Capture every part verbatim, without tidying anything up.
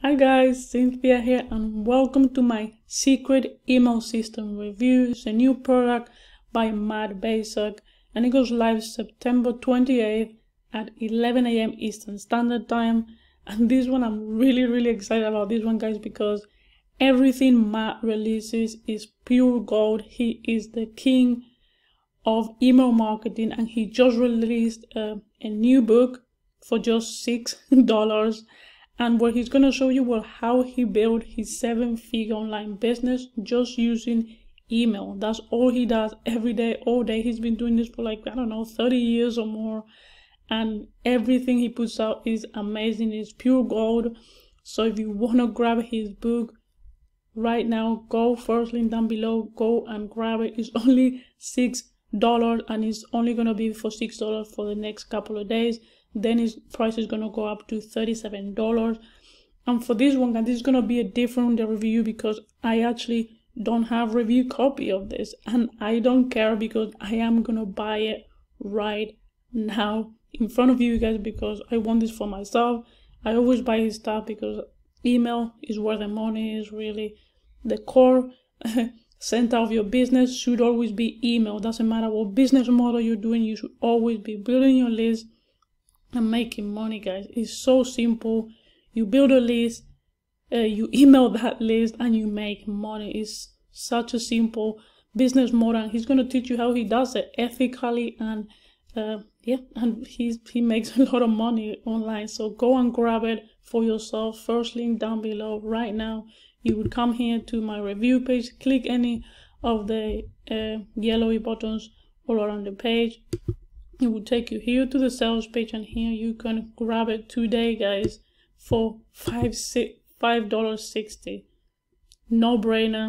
Hi guys, Cynthia here and welcome to my secret email system review. It's a new product by Matt Basic and it goes live September twenty-eighth at eleven A M Eastern Standard Time. And this one, I'm really really excited about this one, guys, because everything Matt releases is pure gold. He is the king of email marketing and he just released uh, a new book for just six dollars. And where he's gonna show you well how he built his seven-figure online business just using email. That's all he does every day, all day. He's been doing this for like, I don't know, thirty years or more. And everything he puts out is amazing. It's pure gold. So if you wanna grab his book right now, go first link down below, go and grab it. It's only six dollars and it's only gonna be for six dollars for the next couple of days. Then his price is gonna go up to thirty-seven dollars. And for this one, guys, this is gonna be a different review because I actually don't have review copy of this, and I don't care because I am gonna buy it right now in front of you guys because I want this for myself. I always buy his stuff because email is where the money is. Really, the core center of your business should always be email. Doesn't matter what business model you're doing, you should always be building your list and making money, guys. It's so simple. You build a list, uh, you email that list, and you make money. It's such a simple business model, and he's going to teach you how he does it ethically, and uh, yeah, and he's he makes a lot of money online. So go and grab it for yourself. First link down below right now. You would come here to my review page, click any of the uh, yellowy buttons all around the page. It will take you here to the sales page, and here you can grab it today, guys, for five six five dollars sixty. No brainer,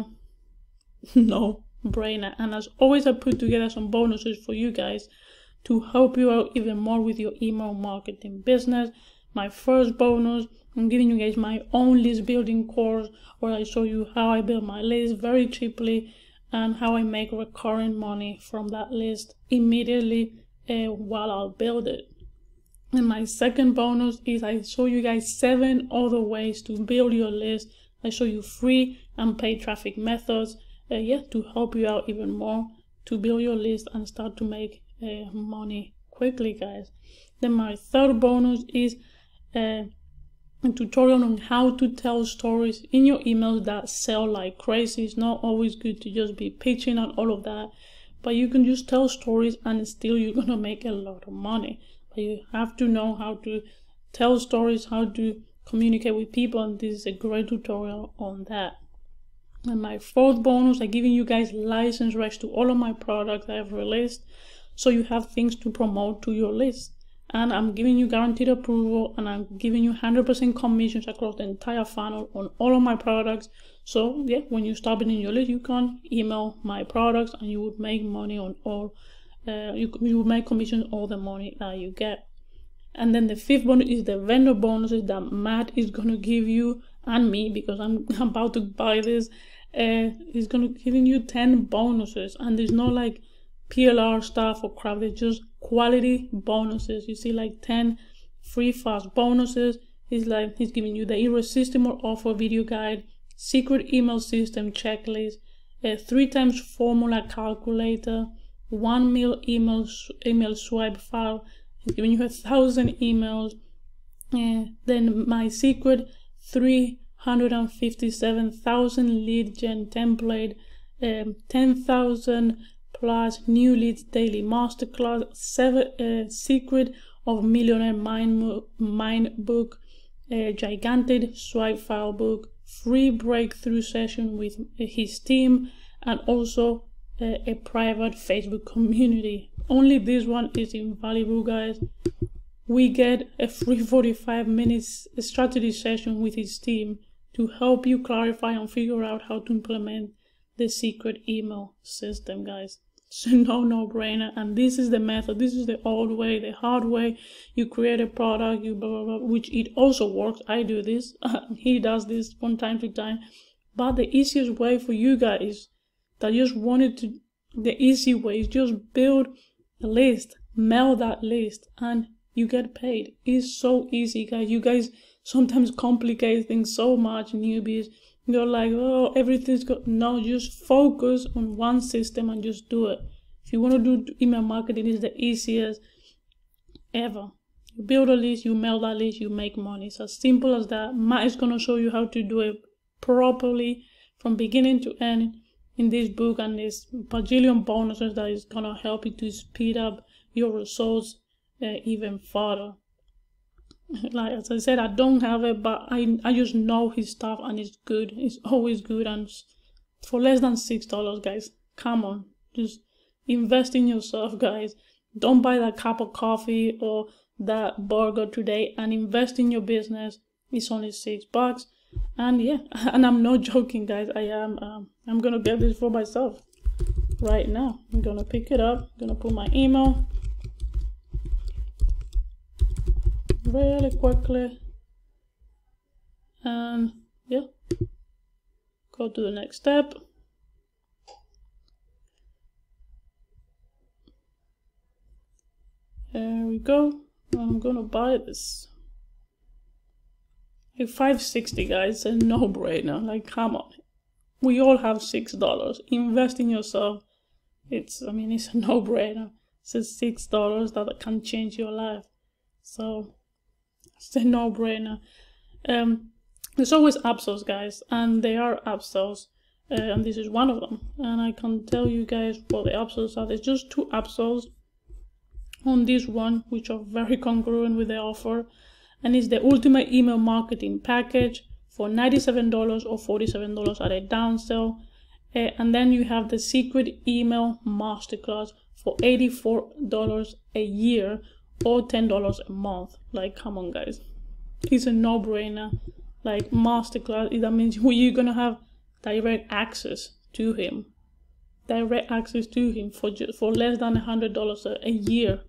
no brainer. And as always, I put together some bonuses for you guys to help you out even more with your email marketing business. My first bonus, I'm giving you guys my own list building course where I show you how I build my list very cheaply and how I make recurring money from that list immediately. Uh, while I'll build it. And my second bonus is I show you guys seven other ways to build your list. I show you free and paid traffic methods, uh, yeah, to help you out even more to build your list and start to make uh, money quickly, guys. Then my third bonus is uh, a tutorial on how to tell stories in your emails that sell like crazy. It's not always good to just be pitching and all of that, but you can just tell stories and still you're gonna make a lot of money. But you have to know how to tell stories, how to communicate with people, and this is a great tutorial on that. And my fourth bonus, I'm giving you guys license rights to all of my products I have released, so you have things to promote to your list. And I'm giving you guaranteed approval, and I'm giving you one hundred percent commissions across the entire funnel on all of my products. So yeah, when you start building your list, you can email my products and you would make money on all, uh, you, you would make commission all the money that you get. And then the fifth bonus is the vendor bonuses that Matt is going to give you and me, because I'm about to buy this. Uh, he's going to giving you ten bonuses, and there's no like P L R stuff or crap. They're just quality bonuses. You see, like ten free fast bonuses. He's like he's giving you the irresistible offer video guide, secret email system checklist, a three times formula calculator, one mil email email swipe file. He's giving you a thousand emails. And then my secret three hundred fifty-seven thousand lead gen template, um, ten thousand plus new leads daily masterclass, seven uh, secret of millionaire mind mind book, a gigantic swipe file book, free breakthrough session with his team, and also uh, a private Facebook community. Only this one is invaluable, guys. We get a free forty-five minutes strategy session with his team to help you clarify and figure out how to implement the secret email system, guys. So no no brainer. And this is the method, this is the old way, the hard way. You create a product, you blah blah blah, which it also works. I do this, he does this from time to time. But the easiest way for you guys that just wanted to, the easy way is just build a list, mail that list, and you get paid. It's so easy, guys. You guys sometimes complicate things so much, newbies. You're like, oh, everything's good. No, just focus on one system and just do it. If you want to do email marketing, it's the easiest ever. You build a list, you mail that list, you make money. It's as simple as that. Matt is going to show you how to do it properly from beginning to end in this book, and there's bajillion bonuses that is going to help you to speed up your results uh, even further. Like as I said, I don't have it, but I, I just know his stuff and it's good. It's always good, and for less than six dollars, guys. Come on, just invest in yourself, guys. Don't buy that cup of coffee or that burger today, and invest in your business. It's only six bucks. And yeah, and I'm not joking, guys. I am um, I'm gonna get this for myself right now. I'm gonna pick it up. I'm gonna put my email really quickly, and yeah, go to the next step. There we go. I'm gonna buy this. Like five sixty, guys, a no-brainer. Like, come on, we all have six dollars. Invest in yourself. It's, I mean, it's a no-brainer. It's a six dollars that can change your life. So it's a no-brainer. Um, there's always upsells, guys, and there are upsells, uh, and this is one of them. And I can tell you guys what the upsells are. There's just two upsells on this one, which are very congruent with the offer. And it's the ultimate email marketing package for ninety-seven dollars or forty-seven dollars at a downsell. Uh, and then you have the secret email masterclass for eighty-four dollars a year or ten dollars a month. Like, come on, guys. It's a no-brainer. Like, masterclass, that means you're going to have direct access to him. Direct access to him for, just, for less than one hundred dollars a, a year.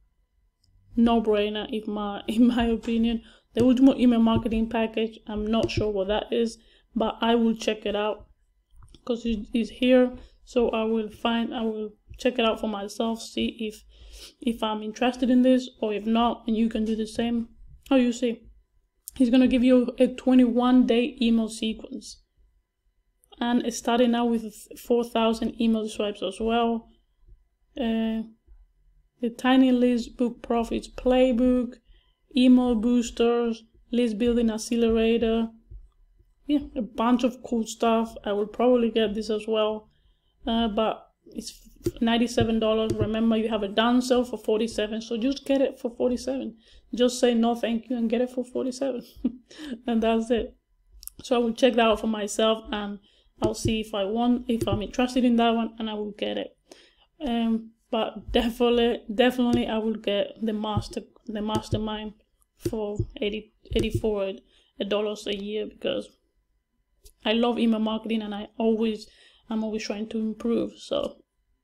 No-brainer, if my in my opinion. The ultimate email marketing package, I'm not sure what that is, but I will check it out because it is here. So I will find, I will check it out for myself, see if if I'm interested in this, or if not, and you can do the same. Oh, you see, he's gonna give you a twenty-one day email sequence, and it's starting out with four thousand email swipes as well. Uh, The Tiny List Book Profits Playbook, Email Boosters, List Building Accelerator. Yeah, a bunch of cool stuff. I will probably get this as well. Uh, but it's ninety-seven dollars. Remember, you have a downsell for forty-seven dollars, so just get it for forty-seven dollars. Just say no thank you and get it for forty-seven dollars. And that's it. So I will check that out for myself, and I'll see if I want, if I'm interested in that one, and I will get it. Um, But definitely, definitely, I will get the master, the mastermind for eighty, eighty-four dollars a year, because I love email marketing and I always, I'm always trying to improve. So,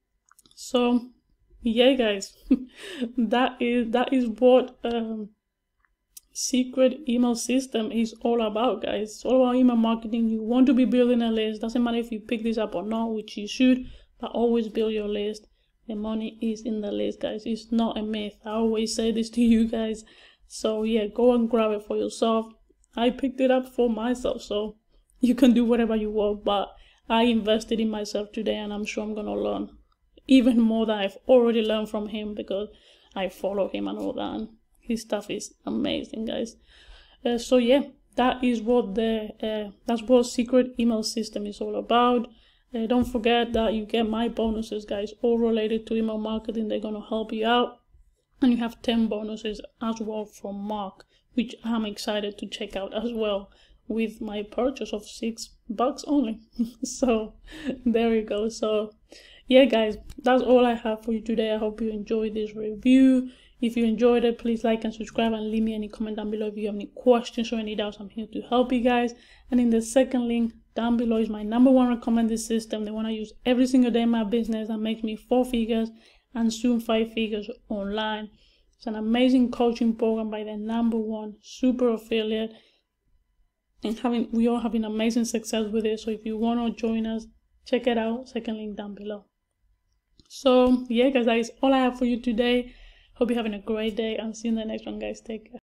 so yeah, guys, that is that is what um, secret email system is all about, guys. It's all about email marketing. You want to be building a list. Doesn't matter if you pick this up or not, which you should, but always build your list. The money is in the list, guys. It's not a myth. I always say this to you guys. So yeah, go and grab it for yourself. I picked it up for myself, so you can do whatever you want, but I invested in myself today, and I'm sure I'm gonna learn even more than I've already learned from him, because I follow him and all that, and his stuff is amazing, guys. Uh, so yeah, that is what the uh, that's what secret email system is all about. Uh, don't forget that you get my bonuses, guys, all related to email marketing. They're going to help you out. And you have ten bonuses as well from Mark, which I'm excited to check out as well with my purchase of six bucks only. So there we go. So yeah, guys, that's all I have for you today. I hope you enjoyed this review. If you enjoyed it, please like and subscribe, and leave me any comment down below if you have any questions or any doubts. I'm here to help you guys. And in the second link down below is my number one recommended system, the one I use every single day in my business, that makes me four figures and soon five figures online. It's an amazing coaching program by the number one super affiliate, and having we all having amazing success with it. So if you want to join us, check it out. Second link down below. So yeah, guys, that is all I have for you today. Hope you're having a great day, and see you in the next one, guys. Take care.